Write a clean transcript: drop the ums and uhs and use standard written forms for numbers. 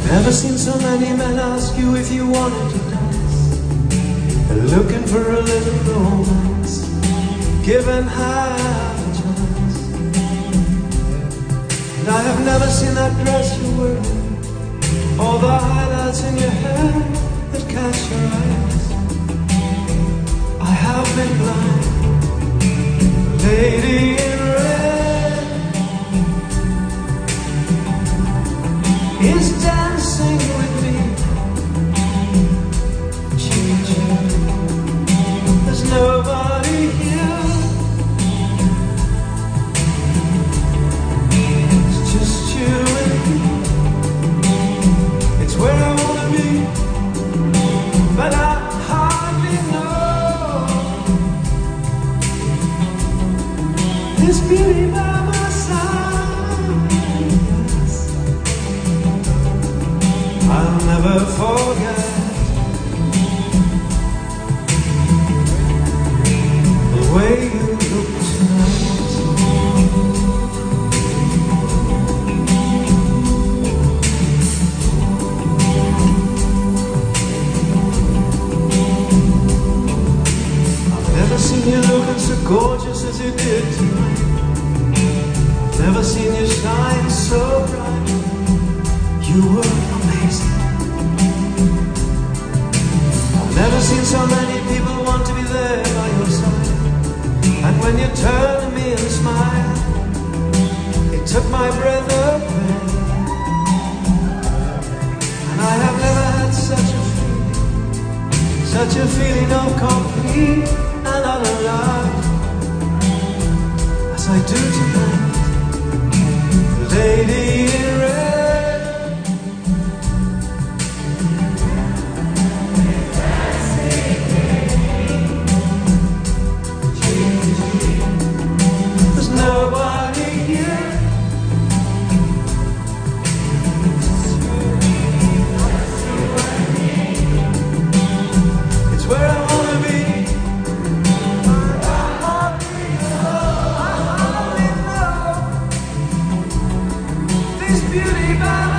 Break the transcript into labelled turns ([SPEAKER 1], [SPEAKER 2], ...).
[SPEAKER 1] Never seen so many men ask you if you wanted to dance. They're looking for a little romance, given half a chance. And I have never seen that dress you're wearing, or the highlights in your hair that catch your eyes. I have been blind, lady in red is dancing with me. There's nobody here. It's just you and me. It's where I wanna be, but I hardly know. This beauty by my side, yes. I'll never forget the way you look tonight. I've never seen you looking so gorgeous as you did tonight. I've never seen you shine so bright. You were amazing. I've never seen so many people want to be there by your side. And when you turned to me and smiled, it took my breath away. And I have never had such a feeling of complete and utter love as I do tonight, lady in red. There's nobody here. It's where I wanna be. I only know this beauty by